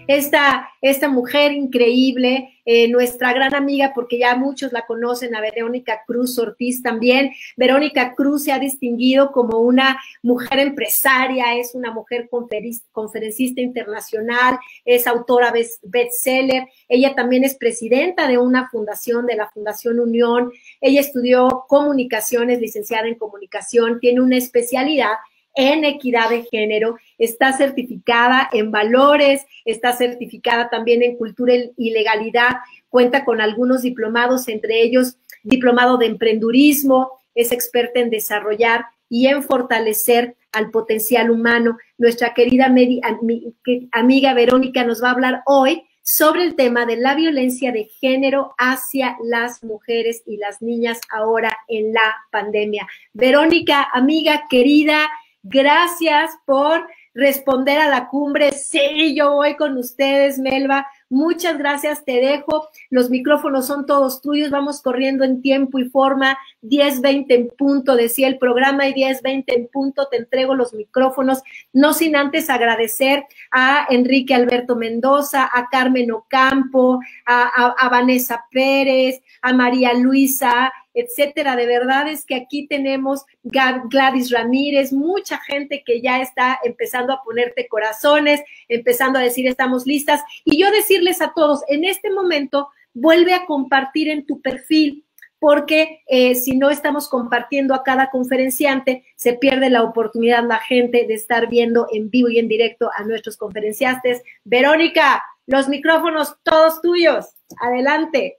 esta mujer increíble, nuestra gran amiga, porque ya muchos la conocen, a Verónica Cruz Ortiz también. Verónica Cruz se ha distinguido como una mujer empresaria, es una mujer conferencista internacional, es autora bestseller. Ella también es presidenta de una fundación, de la Fundación Unión. Ella estudió comunicaciones, licenciada en comunicación, tiene una especialidad en equidad de género, está certificada en valores, está certificada también en cultura y legalidad, cuenta con algunos diplomados, entre ellos diplomado de emprendurismo, es experta en desarrollar y en fortalecer al potencial humano. Nuestra querida amiga Verónica nos va a hablar hoy sobre el tema de la violencia de género hacia las mujeres y las niñas ahora en la pandemia. Verónica, amiga querida, gracias por responder a la cumbre. Sí, yo voy con ustedes, Melba. Muchas gracias, te dejo. Los micrófonos son todos tuyos. Vamos corriendo en tiempo y forma. 10:20 en punto, decía el programa, y 10:20 en punto te entrego los micrófonos. No sin antes agradecer a Enrique Alberto Mendoza, a Carmen Ocampo, a Vanessa Pérez, a María Luisa, etcétera. De verdad es que aquí tenemos Gladys Ramírez, mucha gente que ya está empezando a ponerte corazones, empezando a decir estamos listas. Y yo decirles a todos, en este momento, vuelve a compartir en tu perfil, porque si no estamos compartiendo a cada conferenciante, se pierde la oportunidad la gente de estar viendo en vivo y en directo a nuestros conferenciantes. Verónica, los micrófonos todos tuyos. Adelante.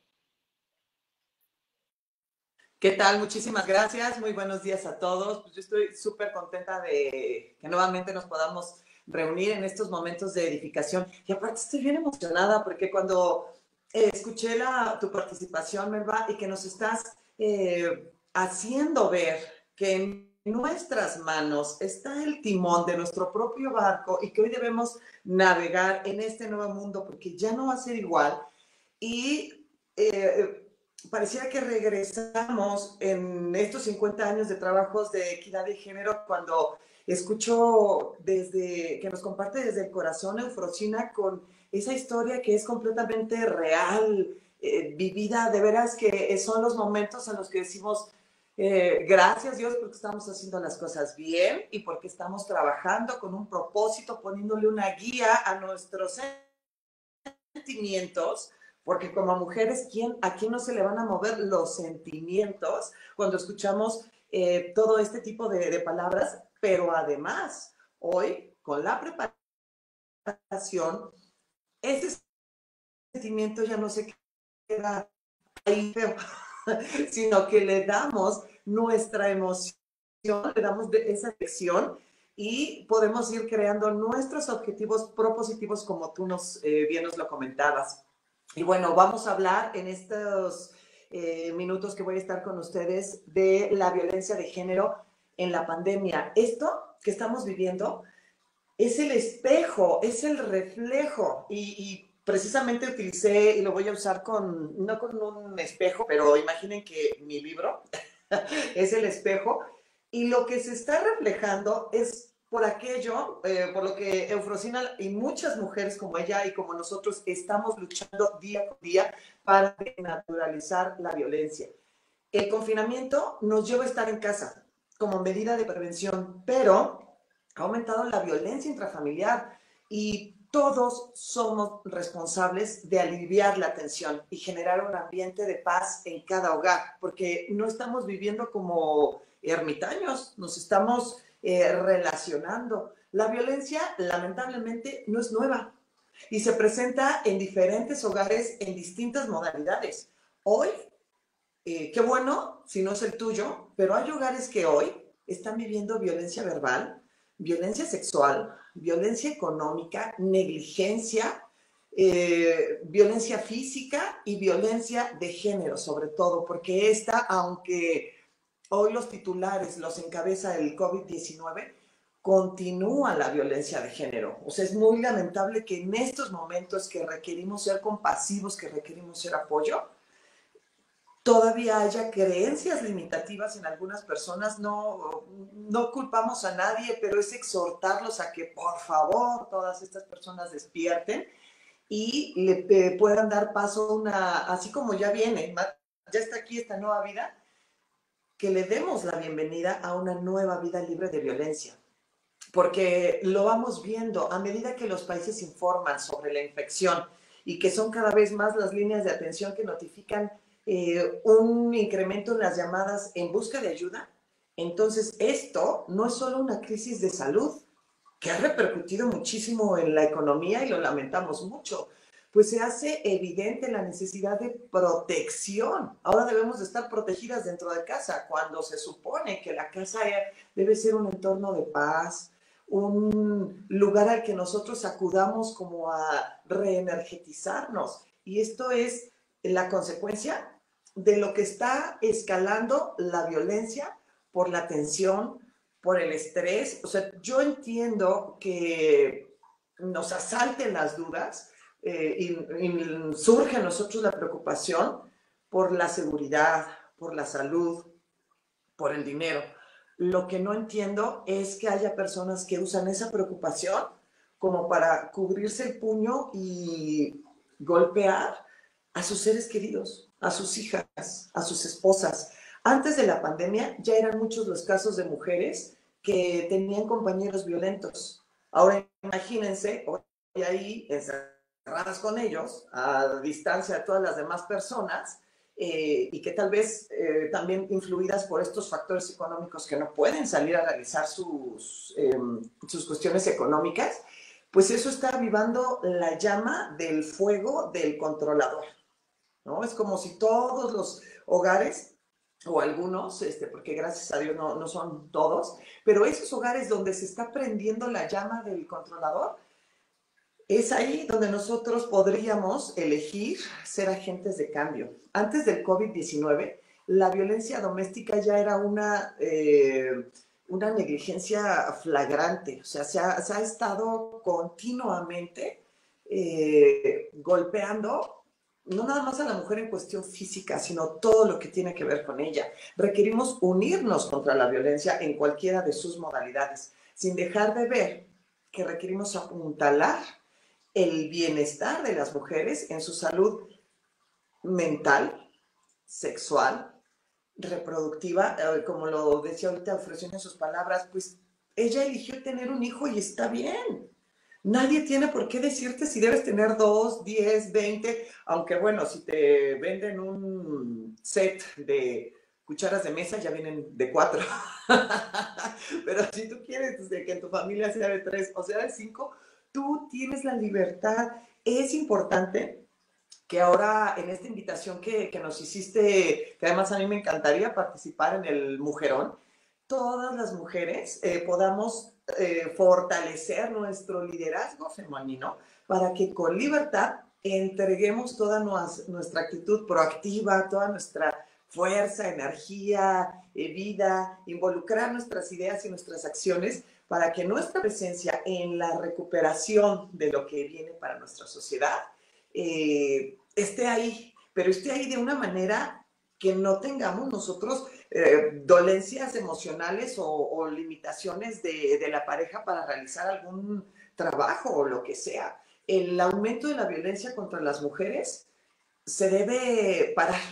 ¿Qué tal? Muchísimas gracias. Muy buenos días a todos. Pues yo estoy súper contenta de que nuevamente nos podamos reunir en estos momentos de edificación. Y aparte estoy bien emocionada porque cuando escuché tu participación, Melba, y que nos estás haciendo ver que en nuestras manos está el timón de nuestro propio barco y que hoy debemos navegar en este nuevo mundo porque ya no va a ser igual. Y pareciera que regresamos en estos 50 años de trabajos de equidad de género cuando escucho que nos comparte desde el corazón Eufrosina con esa historia que es completamente real, vivida, de veras que son los momentos en los que decimos gracias Dios porque estamos haciendo las cosas bien y porque estamos trabajando con un propósito, poniéndole una guía a nuestros sentimientos, porque como mujeres, ¿a quién no se le van a mover los sentimientos cuando escuchamos todo este tipo de palabras? Pero además, hoy, con la preparación, ese sentimiento ya no se queda ahí feo, sino que le damos nuestra emoción, le damos esa lección y podemos ir creando nuestros objetivos propositivos como tú bien nos lo comentabas. Y bueno, vamos a hablar en estos minutos que voy a estar con ustedes de la violencia de género en la pandemia. Esto que estamos viviendo es el espejo, es el reflejo y precisamente utilicé, y lo voy a usar no con un espejo, pero imaginen que mi libro es el espejo, y lo que se está reflejando es por aquello, por lo que Eufrosina y muchas mujeres como ella y como nosotros estamos luchando día con día para naturalizar la violencia. El confinamiento nos lleva a estar en casa como medida de prevención, pero ha aumentado la violencia intrafamiliar y todos somos responsables de aliviar la tensión y generar un ambiente de paz en cada hogar, porque no estamos viviendo como ermitaños, nos estamos relacionando. La violencia, lamentablemente, no es nueva y se presenta en diferentes hogares en distintas modalidades. Hoy, qué bueno si no es el tuyo, pero hay hogares que hoy están viviendo violencia verbal, violencia sexual, violencia económica, negligencia, violencia física y violencia de género, sobre todo, porque aunque hoy los titulares los encabeza el COVID-19, continúa la violencia de género. O sea, es muy lamentable que en estos momentos que requerimos ser compasivos, que requerimos ser apoyo, todavía haya creencias limitativas en algunas personas. No culpamos a nadie, pero es exhortarlos a que por favor todas estas personas despierten y le puedan dar paso a una, así como ya viene, ya está aquí esta nueva vida, que le demos la bienvenida a una nueva vida libre de violencia. Porque lo vamos viendo a medida que los países informan sobre la infección y que son cada vez más las líneas de atención que notifican un incremento en las llamadas en busca de ayuda. Entonces, esto no es solo una crisis de salud, que ha repercutido muchísimo en la economía y lo lamentamos mucho, pues se hace evidente la necesidad de protección. Ahora debemos de estar protegidas dentro de casa, cuando se supone que la casa debe ser un entorno de paz, un lugar al que nosotros acudamos como a reenergetizarnos. Y esto es la consecuencia de lo que está escalando la violencia por la tensión, por el estrés. O sea, yo entiendo que nos asalten las dudas y surge en nosotros la preocupación por la seguridad, por la salud, por el dinero. Lo que no entiendo es que haya personas que usan esa preocupación como para cubrirse el puño y golpear a sus seres queridos, a sus hijas, a sus esposas. Antes de la pandemia ya eran muchos los casos de mujeres que tenían compañeros violentos. Ahora imagínense, hoy ahí encerradas con ellos, a distancia de todas las demás personas, y que tal vez también influidas por estos factores económicos que no pueden salir a realizar sus cuestiones económicas, pues eso está avivando la llama del fuego del controlador, ¿no? Es como si todos los hogares, o algunos, porque gracias a Dios no son todos, pero esos hogares donde se está prendiendo la llama del controlador, es ahí donde nosotros podríamos elegir ser agentes de cambio. Antes del COVID-19, la violencia doméstica ya era una negligencia flagrante. O sea, se ha estado continuamente golpeando no nada más a la mujer en cuestión física, sino todo lo que tiene que ver con ella. Requerimos unirnos contra la violencia en cualquiera de sus modalidades, sin dejar de ver que requerimos apuntalar el bienestar de las mujeres en su salud mental, sexual, reproductiva, como lo decía ahorita, ofreció en sus palabras, pues ella eligió tener un hijo y está bien. Nadie tiene por qué decirte si debes tener 2, 10, 20, aunque bueno, si te venden un set de cucharas de mesa, ya vienen de 4. Pero si tú quieres que en tu familia sea de 3 o sea de 5, tú tienes la libertad. Es importante que ahora en esta invitación que nos hiciste, que además a mí me encantaría participar en el Mujerón, todas las mujeres podamos fortalecer nuestro liderazgo femenino para que con libertad entreguemos toda nuestra actitud proactiva, toda nuestra fuerza, energía, vida, involucrar nuestras ideas y nuestras acciones para que nuestra presencia en la recuperación de lo que viene para nuestra sociedad esté ahí, pero esté ahí de una manera que no tengamos nosotros dolencias emocionales o limitaciones de la pareja para realizar algún trabajo o lo que sea. El aumento de la violencia contra las mujeres se debe parar.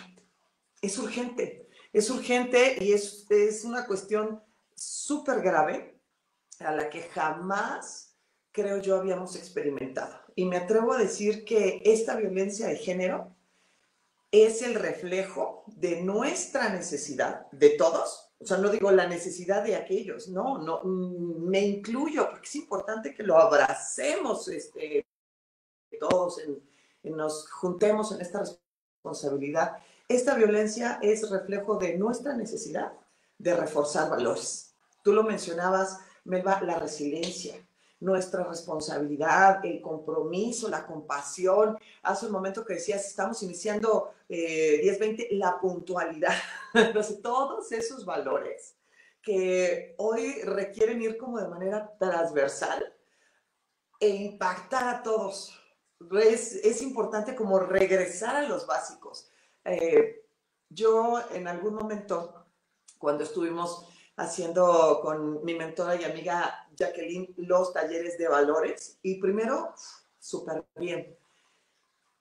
Es urgente y es una cuestión súper grave a la que jamás, creo yo, habíamos experimentado. Y me atrevo a decir que esta violencia de género es el reflejo de nuestra necesidad, de todos. O sea, no digo la necesidad de aquellos, no, me incluyo, porque es importante que lo abracemos todos, nos juntemos en esta responsabilidad. Esta violencia es reflejo de nuestra necesidad de reforzar valores. Tú lo mencionabas, Melba, la resiliencia, nuestra responsabilidad, el compromiso, la compasión. Hace un momento que decías, estamos iniciando 10-20, la puntualidad. Entonces, todos esos valores que hoy requieren ir como de manera transversal e impactar a todos. Es importante como regresar a los básicos. Yo en algún momento, cuando estuvimos haciendo con mi mentora y amiga Jacqueline los talleres de valores, y primero, súper bien.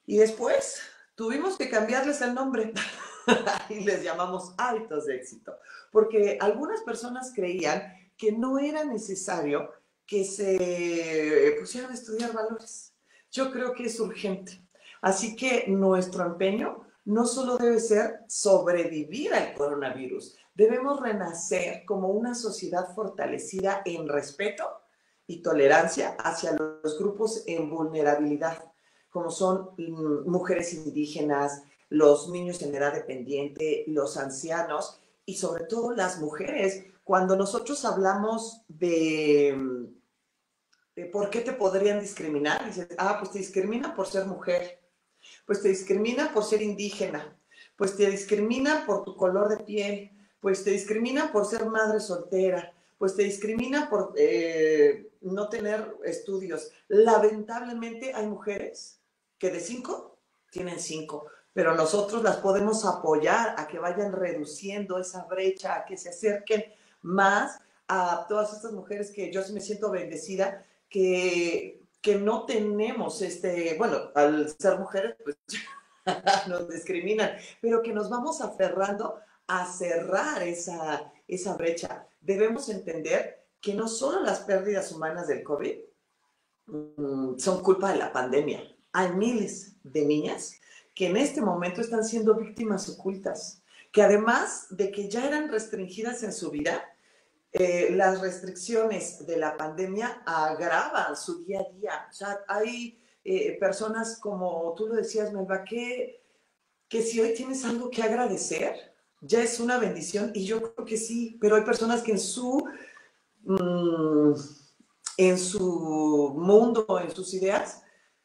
Y después tuvimos que cambiarles el nombre y les llamamos hábitos de éxito, porque algunas personas creían que no era necesario que se pusieran a estudiar valores. Yo creo que es urgente. Así que nuestro empeño no solo debe ser sobrevivir al coronavirus, debemos renacer como una sociedad fortalecida en respeto y tolerancia hacia los grupos en vulnerabilidad, como son mujeres indígenas, los niños en edad dependiente, los ancianos y sobre todo las mujeres. Cuando nosotros hablamos de por qué te podrían discriminar, dices, pues te discrimina por ser mujer, pues te discrimina por ser indígena, pues te discrimina por tu color de piel, pues te discrimina por ser madre soltera, pues te discrimina por no tener estudios. Lamentablemente hay mujeres que de 5 tienen 5, pero nosotros las podemos apoyar a que vayan reduciendo esa brecha, a que se acerquen más a todas estas mujeres que yo sí me siento bendecida, que no tenemos bueno, al ser mujeres, pues nos discriminan, pero que nos vamos aferrando a cerrar esa brecha. Debemos entender que no solo las pérdidas humanas del COVID son culpa de la pandemia. Hay miles de niñas que en este momento están siendo víctimas ocultas, que además de que ya eran restringidas en su vida, las restricciones de la pandemia agravan su día a día. O sea, hay personas, como tú lo decías, Melba, que si hoy tienes algo que agradecer, ya es una bendición, y yo creo que sí, pero hay personas que mmm, en su mundo, en sus ideas,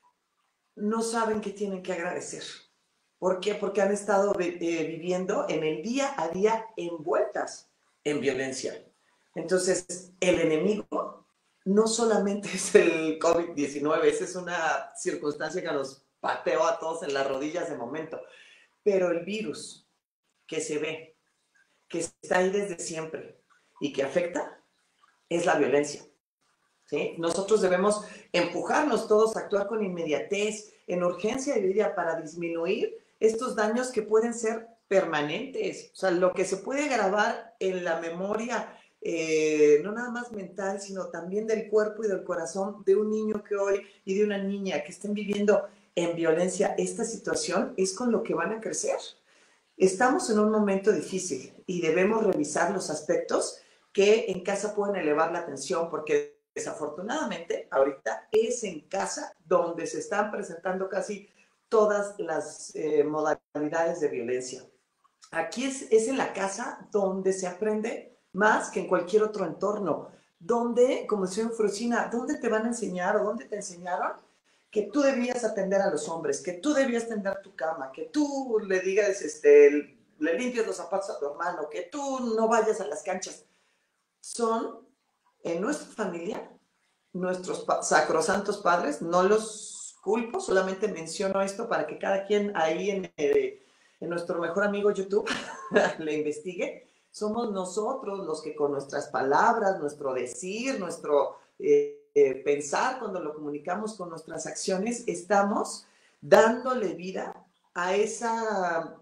no saben qué tienen que agradecer. ¿Por qué? Porque han estado viviendo en el día a día envueltas en violencia. Entonces, el enemigo no solamente es el COVID-19, esa es una circunstancia que nos pateó a todos en las rodillas de momento, pero el virus que se ve, que está ahí desde siempre y que afecta, es la violencia. ¿Sí? Nosotros debemos empujarnos todos a actuar con inmediatez, en urgencia y vida para disminuir estos daños que pueden ser permanentes. O sea, lo que se puede grabar en la memoria, no nada más mental, sino también del cuerpo y del corazón de un niño que hoy y de una niña que estén viviendo en violencia esta situación, es con lo que van a crecer. Estamos en un momento difícil y debemos revisar los aspectos que en casa pueden elevar la tensión, porque desafortunadamente ahorita es en casa donde se están presentando casi todas las modalidades de violencia. Aquí es en la casa donde se aprende más que en cualquier otro entorno, donde, como decía Frosina, ¿dónde te van a enseñar o dónde te enseñaron que tú debías atender a los hombres, que tú debías tender tu cama, que tú le digas, le limpies los zapatos a tu hermano, que tú no vayas a las canchas? Son en nuestra familia, nuestros sacrosantos padres, no los culpo, solamente menciono esto para que cada quien ahí en nuestro mejor amigo YouTube le investigue. Somos nosotros los que con nuestras palabras, nuestro decir, nuestro pensar, cuando lo comunicamos con nuestras acciones, estamos dándole vida a esa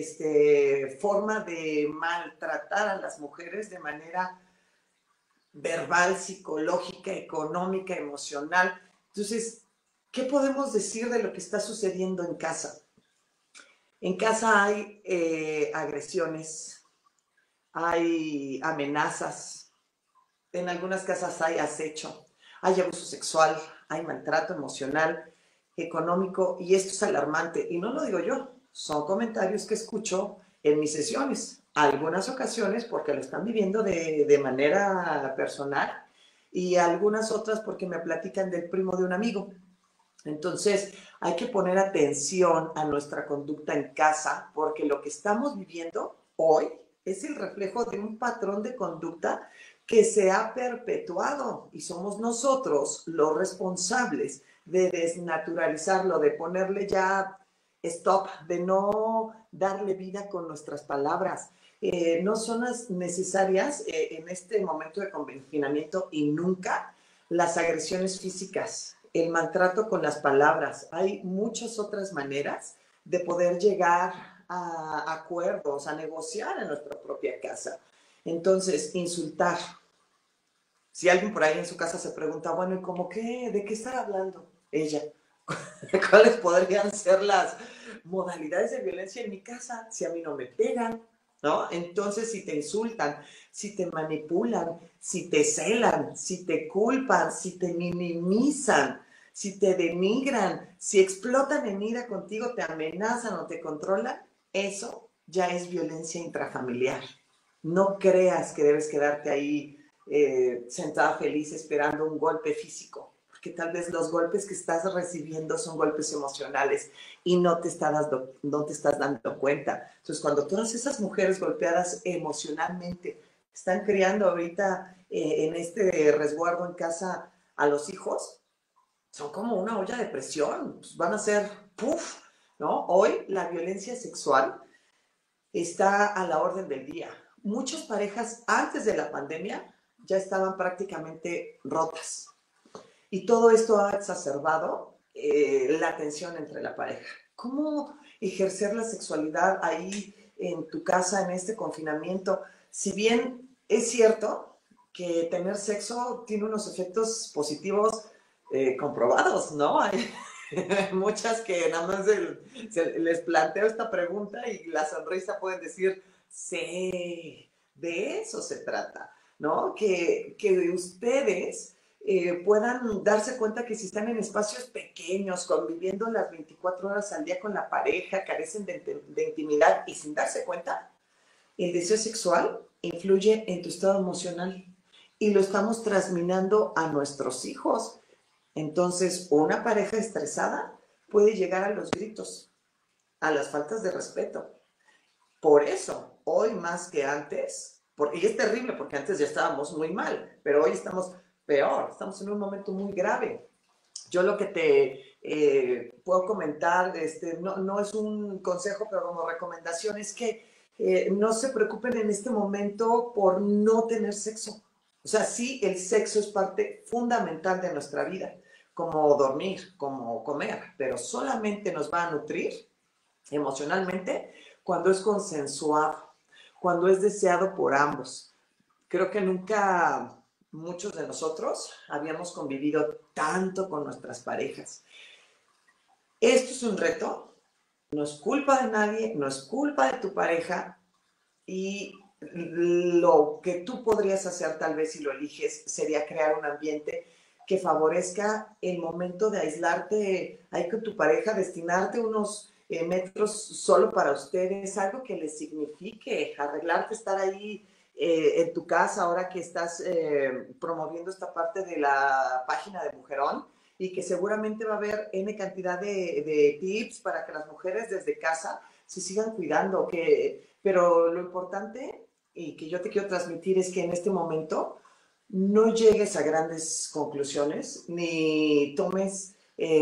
forma de maltratar a las mujeres de manera verbal, psicológica, económica, emocional. Entonces, ¿qué podemos decir de lo que está sucediendo en casa? En casa hay agresiones, hay amenazas, en algunas casas hay acecho, hay abuso sexual, hay maltrato emocional, económico, y esto es alarmante. Y no lo digo yo, son comentarios que escucho en mis sesiones, algunas ocasiones porque lo están viviendo de manera personal y algunas otras porque me platican del primo de un amigo. Entonces, hay que poner atención a nuestra conducta en casa, porque lo que estamos viviendo hoy es el reflejo de un patrón de conducta que se ha perpetuado, y somos nosotros los responsables de desnaturalizarlo, de ponerle ya stop, de no darle vida con nuestras palabras. No son necesarias en este momento de confinamiento y nunca las agresiones físicas. el maltrato con las palabras. Hay muchas otras maneras de poder llegar a acuerdos, a negociar en nuestra propia casa. Entonces, insultar. Si alguien por ahí en su casa se pregunta, bueno, ¿y cómo qué? ¿De qué está hablando ella? ¿Cuáles podrían ser las modalidades de violencia en mi casa si a mí no me pegan? ¿No? Entonces, si te insultan, si te manipulan, si te celan, si te culpan, si te minimizan, si te denigran, si explotan en ira contigo, te amenazan o te controlan, eso ya es violencia intrafamiliar. No creas que debes quedarte ahí sentada feliz esperando un golpe físico, porque tal vez los golpes que estás recibiendo son golpes emocionales y no te estás dando cuenta. Entonces, cuando todas esas mujeres golpeadas emocionalmente están criando ahorita en este resguardo en casa a los hijos, son como una olla de presión, pues van a ser puff, ¿no? Hoy la violencia sexual está a la orden del día. Muchas parejas antes de la pandemia ya estaban prácticamente rotas. Y todo esto ha exacerbado la tensión entre la pareja. ¿Cómo ejercer la sexualidad ahí en tu casa en este confinamiento? Si bien es cierto que tener sexo tiene unos efectos positivos comprobados, ¿no? Hay muchas que nada más les planteo esta pregunta y la sonrisa pueden decir, sí, de eso se trata, ¿no? Que ustedes puedan darse cuenta que si están en espacios pequeños, conviviendo las 24 horas al día con la pareja, carecen de intimidad y sin darse cuenta, el deseo sexual influye en tu estado emocional y lo estamos transminando a nuestros hijos. Entonces, una pareja estresada puede llegar a los gritos, a las faltas de respeto. Por eso, hoy más que antes, y es terrible porque antes ya estábamos muy mal, pero hoy estamos peor, estamos en un momento muy grave. Yo lo que te puedo comentar, no es un consejo, pero como recomendación, es que no se preocupen en este momento por no tener sexo. O sea, sí, el sexo es parte fundamental de nuestra vida, como dormir, como comer, pero solamente nos va a nutrir emocionalmente cuando es consensuado, cuando es deseado por ambos. Creo que nunca muchos de nosotros habíamos convivido tanto con nuestras parejas. Esto es un reto, no es culpa de nadie, no es culpa de tu pareja y lo que tú podrías hacer tal vez si lo eliges sería crear un ambiente que favorezca el momento de aislarte ahí con tu pareja, destinarte unos metros solo para ustedes, algo que les signifique, arreglarte, estar ahí en tu casa ahora que estás promoviendo esta parte de la página de Mujerón y que seguramente va a haber N cantidad de tips para que las mujeres desde casa se sigan cuidando, pero lo importante y que yo te quiero transmitir es que en este momento no llegues a grandes conclusiones ni tomes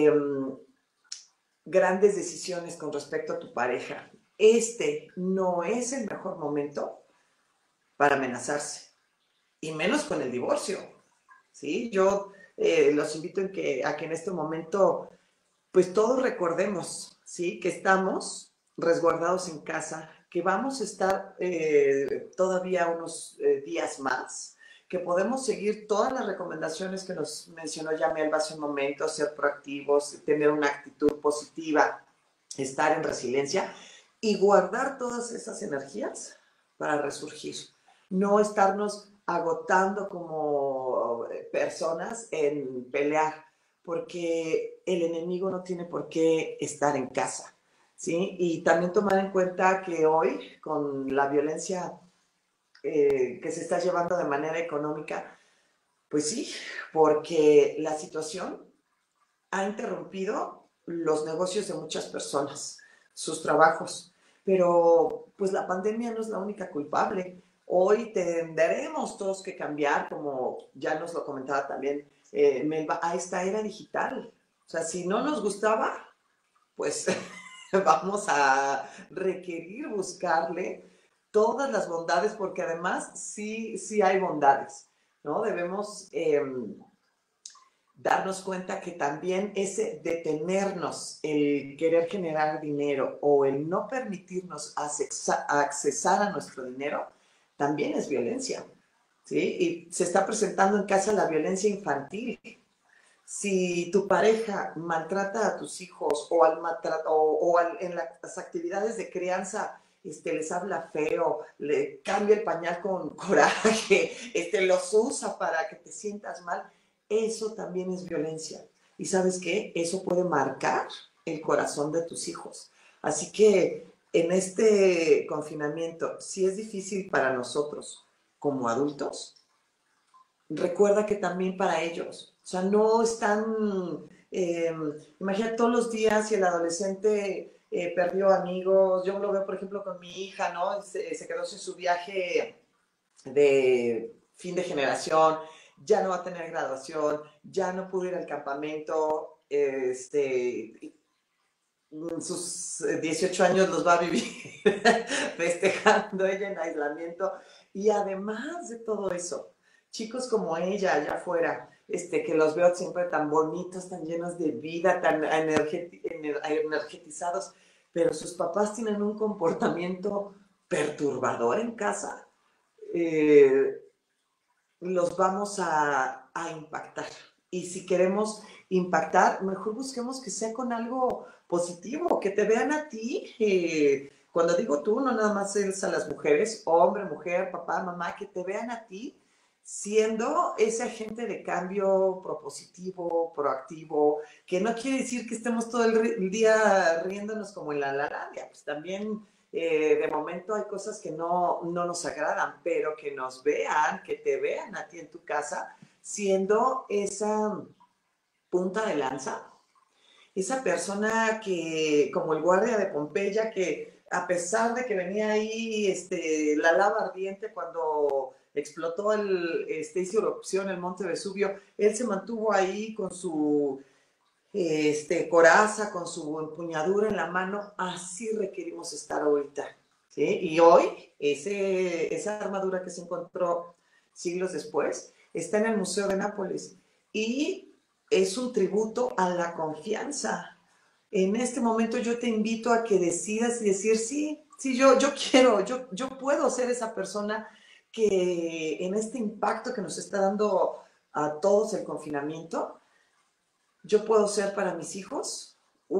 grandes decisiones con respecto a tu pareja. Este no es el mejor momento para amenazarse, y menos con el divorcio, ¿sí? Yo los invito a que en este momento, pues todos recordemos, ¿sí? Que estamos resguardados en casa, que vamos a estar todavía unos días más, que podemos seguir todas las recomendaciones que nos mencionó Yamel hace un momento, ser proactivos, tener una actitud positiva, estar en resiliencia y guardar todas esas energías para resurgir. No estarnos agotando como personas en pelear, porque el enemigo no tiene por qué estar en casa, ¿sí? Y también tomar en cuenta que hoy, con la violencia que se está llevando de manera económica, pues sí, porque la situación ha interrumpido los negocios de muchas personas, sus trabajos, pero pues la pandemia no es la única culpable. Hoy tendremos todos que cambiar, como ya nos lo comentaba también Melba, a esta era digital. O sea, si no nos gustaba, pues vamos a requerir buscarle todas las bondades, porque además sí hay bondades, ¿no? Debemos darnos cuenta que también ese detenernos, el querer generar dinero o el no permitirnos accesar a nuestro dinero, también es violencia, ¿sí? Y se está presentando en casa la violencia infantil. Si tu pareja maltrata a tus hijos en las actividades de crianza les habla feo, le cambia el pañal con coraje, los usa para que te sientas mal, eso también es violencia. ¿Y sabes qué? Eso puede marcar el corazón de tus hijos. Así que en este confinamiento, si es difícil para nosotros como adultos, recuerda que también para ellos, o sea, no están, imagina todos los días si el adolescente perdió amigos, yo lo veo por ejemplo con mi hija, ¿no? Se quedó sin su viaje de fin de generación, ya no va a tener graduación, ya no pudo ir al campamento, sus 18 años los va a vivir festejando ella en aislamiento. Y además de todo eso, chicos como ella allá afuera, que los veo siempre tan bonitos, tan llenos de vida, tan energetizados, pero sus papás tienen un comportamiento perturbador en casa, los vamos a impactar. Y si queremos impactar, mejor busquemos que sea con algo positivo, que te vean a ti. Cuando digo tú, no nada más es a las mujeres, hombre, mujer, papá, mamá, que te vean a ti siendo ese agente de cambio propositivo, proactivo, que no quiere decir que estemos todo el día riéndonos como en la Lalandia, pues también de momento hay cosas que no nos agradan, pero que nos vean, que te vean a ti en tu casa siendo esa punta de lanza, esa persona que, como el guardia de Pompeya, que a pesar de que venía ahí la lava ardiente cuando explotó hizo erupción el monte Vesubio, él se mantuvo ahí con su coraza, con su empuñadura en la mano. Así requerimos estar ahorita, ¿sí? Y hoy esa armadura que se encontró siglos después está en el Museo de Nápoles y es un tributo a la confianza. En este momento yo te invito a que decidas y decir, sí, yo quiero, yo puedo ser esa persona que en este impacto que nos está dando a todos el confinamiento, yo puedo ser para mis hijos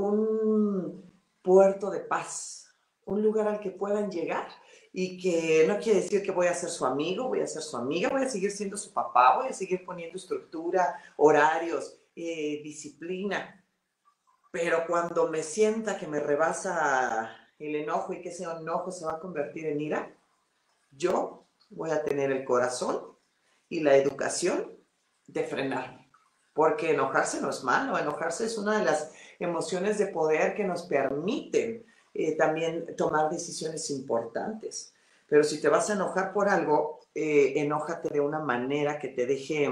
un puerto de paz, un lugar al que puedan llegar y que no quiere decir que voy a ser su amigo, voy a ser su amiga, voy a seguir siendo su papá, voy a seguir poniendo estructura, horarios, disciplina, pero cuando me sienta que me rebasa el enojo y que ese enojo se va a convertir en ira, yo voy a tener el corazón y la educación de frenarme. Porque enojarse no es malo, enojarse es una de las emociones de poder que nos permiten también tomar decisiones importantes. Pero si te vas a enojar por algo, enójate de una manera que te deje,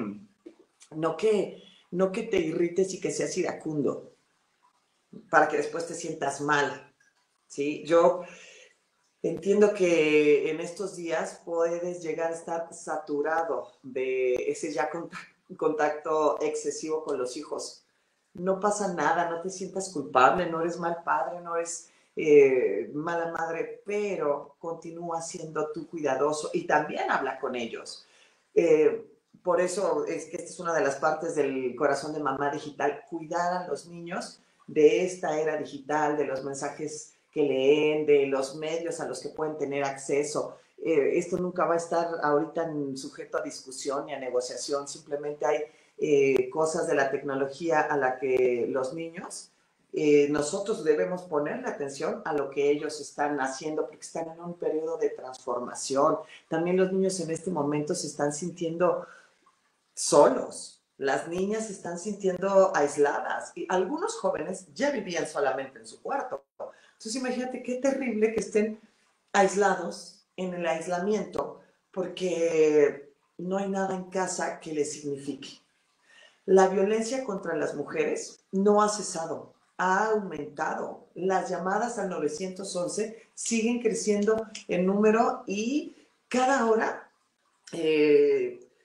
no que te irrites y que seas iracundo, para que después te sientas mal, ¿sí? Yo entiendo que en estos días puedes llegar a estar saturado de ese ya contacto excesivo con los hijos. No pasa nada, no te sientas culpable, no eres mal padre, no eres mala madre, pero continúa siendo tú cuidadoso y también habla con ellos. Por eso es que esta es una de las partes del corazón de mamá digital, cuidar a los niños de esta era digital, de los mensajes que leen, de los medios a los que pueden tener acceso. Esto nunca va a estar ahorita sujeto a discusión y a negociación, simplemente hay cosas de la tecnología a la que los niños, nosotros debemos ponerle atención a lo que ellos están haciendo porque están en un periodo de transformación. También los niños en este momento se están sintiendo solos. Las niñas se están sintiendo aisladas y algunos jóvenes ya vivían solamente en su cuarto. Entonces imagínate qué terrible que estén aislados en el aislamiento porque no hay nada en casa que les signifique. La violencia contra las mujeres no ha cesado, ha aumentado. Las llamadas al 911 siguen creciendo en número y cada hora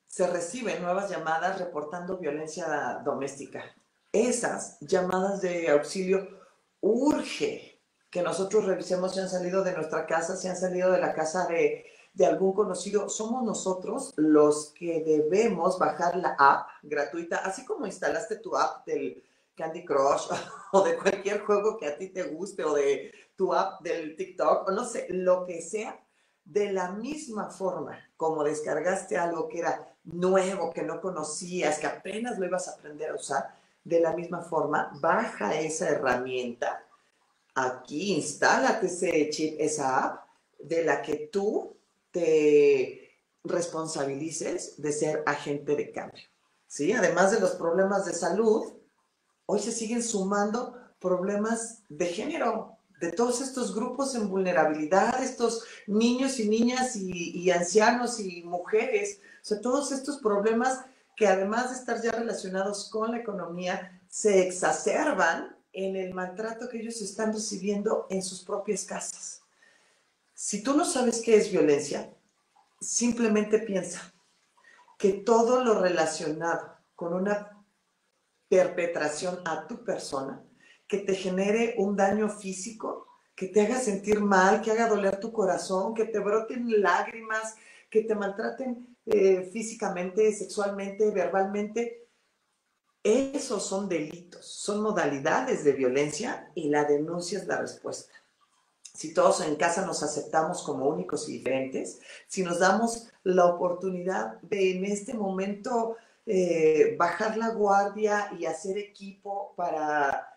se reciben nuevas llamadas reportando violencia doméstica. Esas llamadas de auxilio urge que nosotros revisemos si han salido de nuestra casa, si han salido de la casa de algún conocido. Somos nosotros los que debemos bajar la app gratuita, así como instalaste tu app del Candy Crush o de cualquier juego que a ti te guste o de tu app del TikTok o no sé, lo que sea. De la misma forma como descargaste algo que era nuevo, que no conocías, que apenas lo ibas a aprender a usar, de la misma forma, baja esa herramienta, aquí instálate ese chip, esa app, de la que tú te responsabilices de ser agente de cambio. ¿Sí? Además de los problemas de salud, hoy se siguen sumando problemas de género, de todos estos grupos en vulnerabilidad, estos niños y niñas y ancianos y mujeres, o sea, todos estos problemas que además de estar ya relacionados con la economía, se exacerban en el maltrato que ellos están recibiendo en sus propias casas. Si tú no sabes qué es violencia, simplemente piensa que todo lo relacionado con una perpetración a tu persona, que te genere un daño físico, que te haga sentir mal, que haga doler tu corazón, que te broten lágrimas, que te maltraten físicamente, sexualmente, verbalmente, esos son delitos, son modalidades de violencia y la denuncia es la respuesta. Si todos en casa nos aceptamos como únicos y diferentes, si nos damos la oportunidad de en este momento bajar la guardia y hacer equipo para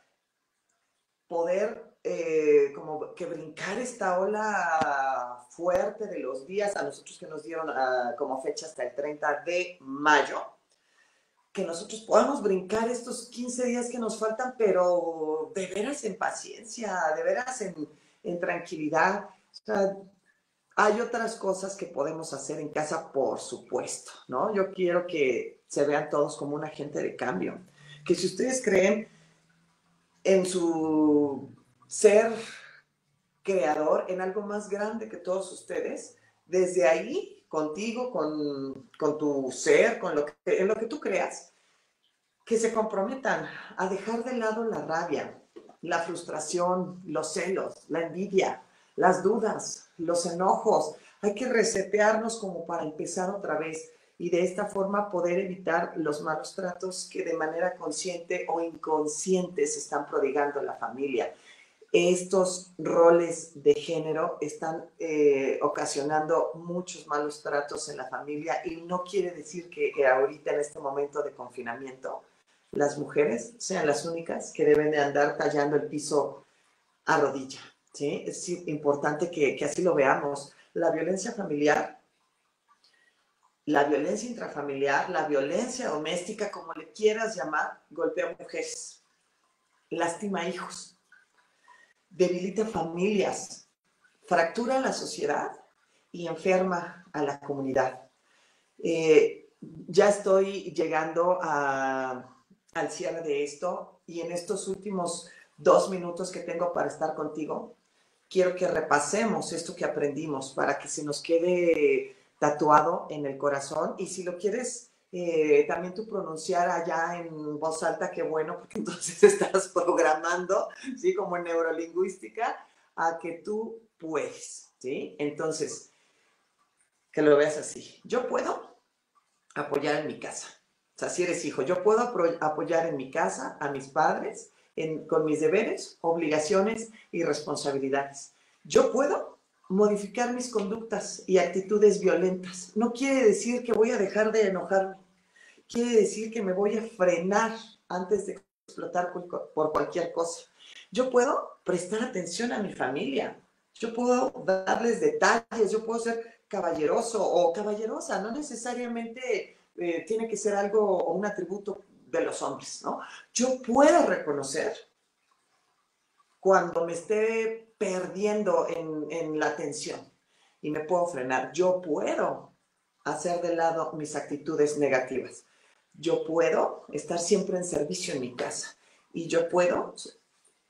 poder como que brincar esta ola fuerte de los días, a nosotros que nos dieron como fecha hasta el 30 de mayo, que nosotros podamos brincar estos 15 días que nos faltan, pero de veras en paciencia, de veras en tranquilidad. O sea, hay otras cosas que podemos hacer en casa, por supuesto, ¿no? Yo quiero que se vean todos como un agente de cambio. Que si ustedes creen en su ser creador, en algo más grande que todos ustedes, desde ahí, contigo, con tu ser, en lo que tú creas, que se comprometan a dejar de lado la rabia, la frustración, los celos, la envidia, las dudas, los enojos. Hay que resetearnos como para empezar otra vez y de esta forma poder evitar los malos tratos que de manera consciente o inconsciente se están prodigando en la familia. Estos roles de género están ocasionando muchos malos tratos en la familia y no quiere decir que ahorita en este momento de confinamiento las mujeres sean las únicas que deben de andar tallando el piso a rodilla, ¿sí? Es importante que así lo veamos. La violencia familiar, la violencia intrafamiliar, la violencia doméstica, como le quieras llamar, golpea mujeres, lastima hijos, debilita familias, fractura la sociedad y enferma a la comunidad. Ya estoy llegando al cierre de esto y en estos últimos 2 minutos que tengo para estar contigo, quiero que repasemos esto que aprendimos para que se nos quede tatuado en el corazón y si lo quieres también tú pronunciar allá en voz alta, qué bueno, porque entonces estás programando, ¿sí? Como en neurolingüística, a que tú puedes, ¿sí? Entonces, que lo veas así. Yo puedo apoyar en mi casa. O sea, si eres hijo, yo puedo apoyar en mi casa a mis padres con mis deberes, obligaciones y responsabilidades. Yo puedo modificar mis conductas y actitudes violentas. No quiere decir que voy a dejar de enojarme. Quiere decir que me voy a frenar antes de explotar por cualquier cosa. Yo puedo prestar atención a mi familia. Yo puedo darles detalles. Yo puedo ser caballeroso o caballerosa. No necesariamente tiene que ser algo o un atributo de los hombres, ¿no? Yo puedo reconocer cuando me esté perdiendo en la atención y me puedo frenar. Yo puedo hacer de lado mis actitudes negativas. Yo puedo estar siempre en servicio en mi casa y yo puedo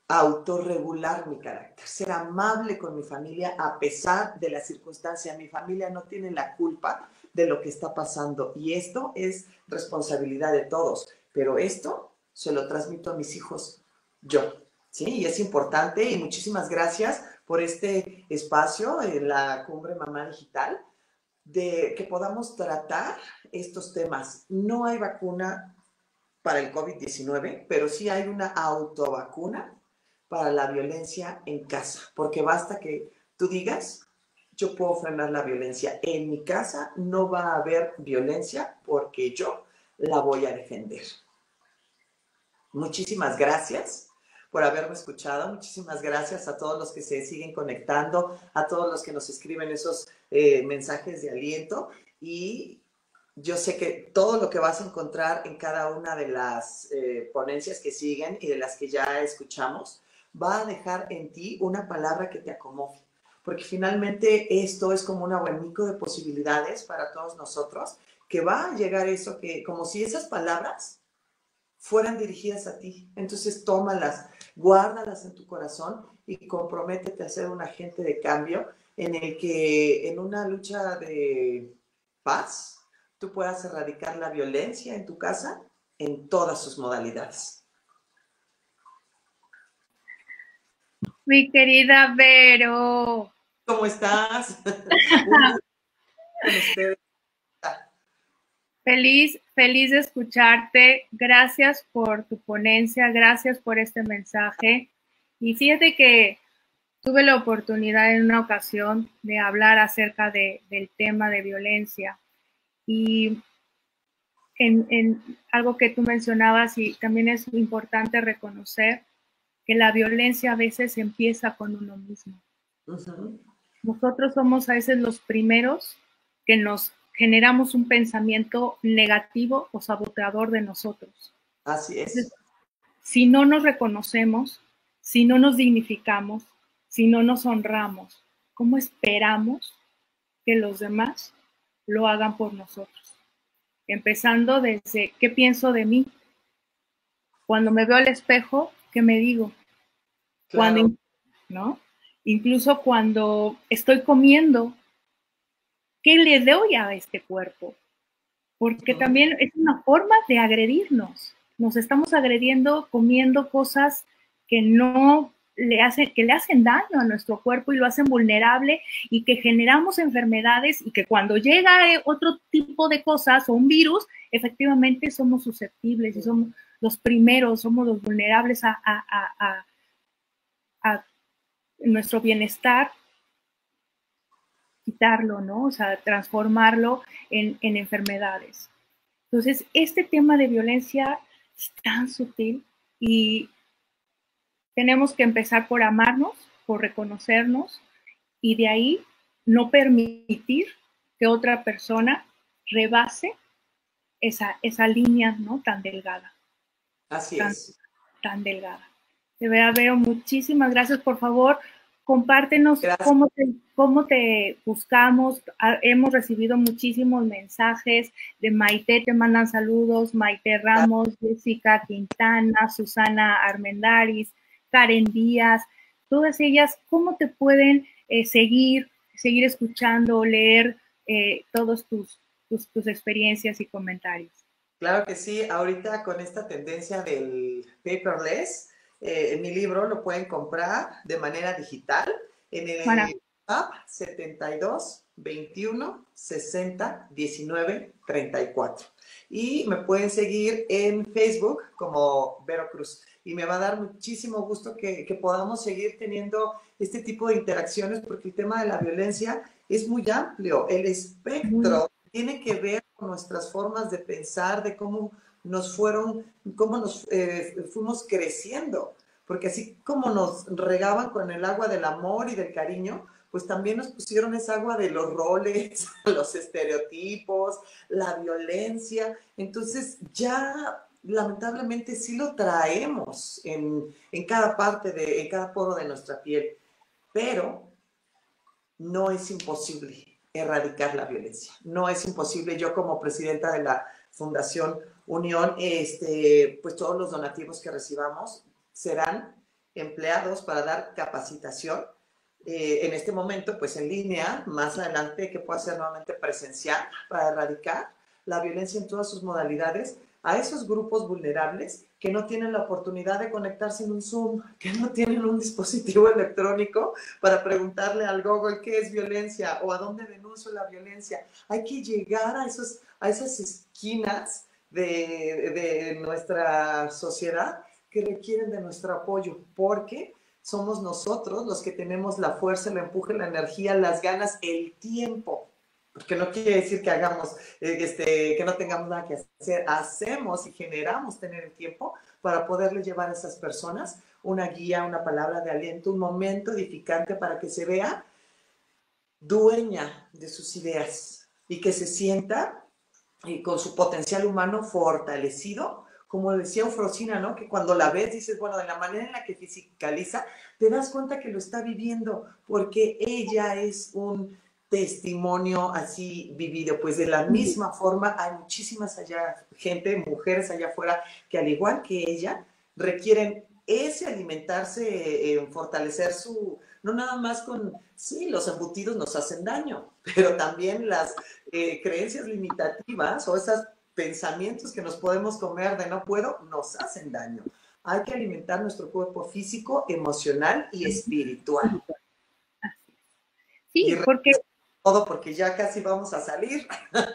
autorregular mi carácter, ser amable con mi familia a pesar de la circunstancia. Mi familia no tiene la culpa de lo que está pasando y esto es responsabilidad de todos, pero esto se lo transmito a mis hijos yo, ¿sí? Y es importante y muchísimas gracias por este espacio en la Cumbre Mamá Digital, de que podamos tratar estos temas. No hay vacuna para el COVID-19, pero sí hay una autovacuna para la violencia en casa, porque basta que tú digas, yo puedo frenar la violencia. En mi casa no va a haber violencia porque yo la voy a defender. Muchísimas gracias por haberme escuchado. Muchísimas gracias a todos los que se siguen conectando, a todos los que nos escriben esos mensajes de aliento. Y yo sé que todo lo que vas a encontrar en cada una de las ponencias que siguen y de las que ya escuchamos va a dejar en ti una palabra que te acomode. Porque finalmente esto es como un abanico de posibilidades para todos nosotros, que va a llegar eso que, como si esas palabras fueran dirigidas a ti. Entonces tómalas, guárdalas en tu corazón y comprométete a ser un agente de cambio en el que en una lucha de paz tú puedas erradicar la violencia en tu casa en todas sus modalidades. Mi querida Vero. ¿Cómo estás? Un gusto con ustedes. Feliz de escucharte. Gracias por tu ponencia, gracias por este mensaje. Y fíjate que tuve la oportunidad en una ocasión de hablar acerca del tema de violencia. Y en algo que tú mencionabas, y también es importante reconocer que la violencia a veces empieza con uno mismo. Nosotros somos a veces los primeros que nos generamos un pensamiento negativo o saboteador de nosotros. Así es. Si no nos reconocemos, si no nos dignificamos, si no nos honramos, ¿cómo esperamos que los demás lo hagan por nosotros? Empezando desde ¿qué pienso de mí? Cuando me veo al espejo, ¿qué me digo? Claro. Cuando, ¿no? Incluso cuando estoy comiendo, ¿qué le doy a este cuerpo? Porque también es una forma de agredirnos. Nos estamos agrediendo comiendo cosas que no le hacen daño a nuestro cuerpo y lo hacen vulnerable y que generamos enfermedades y que cuando llega otro tipo de cosas o un virus, efectivamente somos susceptibles y somos los primeros, somos los vulnerables a nuestro bienestar, quitarlo, ¿no? O sea, transformarlo en enfermedades. Entonces, este tema de violencia es tan sutil y tenemos que empezar por amarnos, por reconocernos y de ahí no permitir que otra persona rebase esa línea, ¿no? Tan delgada. Así es. Tan delgada. De verdad, Vero, muchísimas gracias. Por favor, compártenos cómo te buscamos. Hemos recibido muchísimos mensajes de Maite, te mandan saludos, Maite Ramos, Jessica Quintana, Susana Armendáriz, Karen Díaz, todas ellas, ¿cómo te pueden seguir escuchando, leer todos tus experiencias y comentarios? Claro que sí, ahorita con esta tendencia del paperless, mi libro lo pueden comprar de manera digital en el app 72 21 60 19 34. Y me pueden seguir en Facebook como Vero Cruz. Y me va a dar muchísimo gusto que podamos seguir teniendo este tipo de interacciones porque el tema de la violencia es muy amplio. El espectro tiene que ver con nuestras formas de pensar, de cómo nos fuimos creciendo, porque así como nos regaban con el agua del amor y del cariño, pues también nos pusieron esa agua de los roles, los estereotipos, la violencia. Entonces ya lamentablemente sí lo traemos en cada parte, en cada poro de nuestra piel, pero no es imposible erradicar la violencia. No es imposible. Yo como presidenta de la Fundación Unión, pues todos los donativos que recibamos serán empleados para dar capacitación. En este momento, pues en línea, más adelante que pueda ser nuevamente presencial para erradicar la violencia en todas sus modalidades a esos grupos vulnerables que no tienen la oportunidad de conectarse en un Zoom, que no tienen un dispositivo electrónico para preguntarle al Google qué es violencia o a dónde denuncio la violencia. Hay que llegar a esas esquinas de nuestra sociedad que requieren de nuestro apoyo, porque somos nosotros los que tenemos la fuerza, el empuje, la energía, las ganas, el tiempo. Porque no quiere decir que hagamos, que no tengamos nada que hacer. Hacemos y generamos tener el tiempo para poderle llevar a esas personas una guía, una palabra de aliento, un momento edificante para que se vea dueña de sus ideas y que se sienta con su potencial humano fortalecido. Como decía Eufrosina, ¿no? Que cuando la ves dices, bueno, de la manera en la que fisicaliza, te das cuenta que lo está viviendo, porque ella es un testimonio así vivido. Pues de la misma forma hay muchísimas mujeres allá afuera, que al igual que ella, requieren ese alimentarse, fortalecer no nada más sí, los embutidos nos hacen daño, pero también las creencias limitativas o esas pensamientos que nos podemos comer de no puedo, nos hacen daño. Hay que alimentar nuestro cuerpo físico, emocional y espiritual. Sí, porque todo porque ya casi vamos a salir.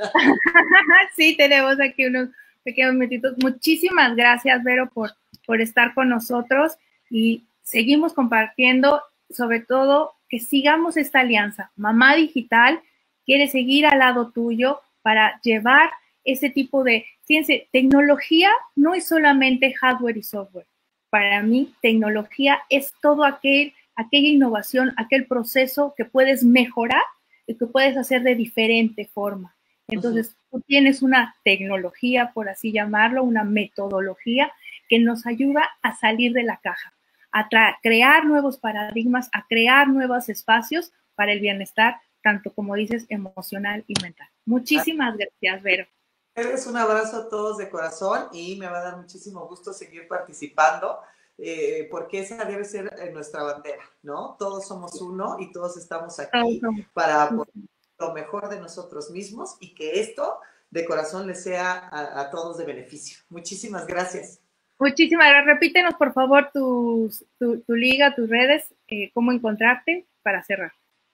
Sí, tenemos aquí unos pequeños minutitos. Muchísimas gracias, Vero, por estar con nosotros y seguimos compartiendo, sobre todo que sigamos esta alianza. Mamá Digital quiere seguir al lado tuyo para llevar ese tipo de, fíjense, tecnología no es solamente hardware y software. Para mí, tecnología es todo aquella innovación, aquel proceso que puedes mejorar y que puedes hacer de diferente forma. Entonces, tú tienes una tecnología, por así llamarlo, una metodología que nos ayuda a salir de la caja, a crear nuevos paradigmas, a crear nuevos espacios para el bienestar, tanto como dices, emocional y mental. Muchísimas gracias, Vero. Eres un abrazo a todos de corazón y me va a dar muchísimo gusto seguir participando, porque esa debe ser nuestra bandera, ¿no? Todos somos uno y todos estamos aquí para apoyar lo mejor de nosotros mismos y que esto de corazón les sea a todos de beneficio. Muchísimas gracias. Muchísimas gracias. Repítenos, por favor, tu liga, tus redes, cómo encontrarte para cerrar.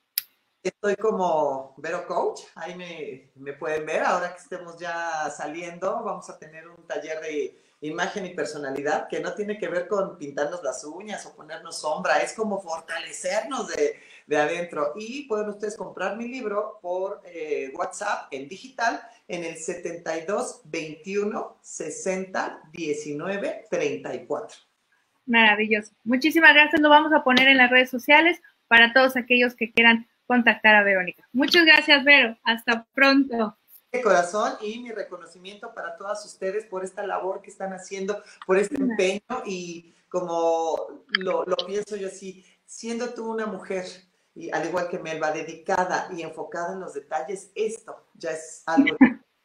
Estoy como Vero Coach, ahí me pueden ver. Ahora que estemos ya saliendo, vamos a tener un taller de imagen y personalidad que no tiene que ver con pintarnos las uñas o ponernos sombra, es como fortalecernos de adentro. Y pueden ustedes comprar mi libro por WhatsApp en digital en el 72 21 60 19 34. Maravilloso. Muchísimas gracias. Lo vamos a poner en las redes sociales para todos aquellos que quieran contactar a Verónica. Muchas gracias, Vero. Hasta pronto. De corazón, y mi reconocimiento para todas ustedes por esta labor que están haciendo, por este empeño, y como lo pienso yo así, siendo tú una mujer, y al igual que Melba, dedicada y enfocada en los detalles, esto ya es algo.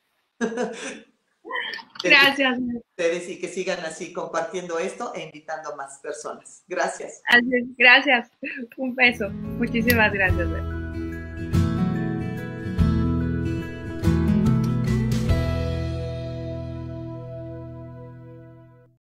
Gracias. Ustedes, y que sigan así compartiendo esto e invitando a más personas. Gracias. Gracias. Un beso. Muchísimas gracias, Vero.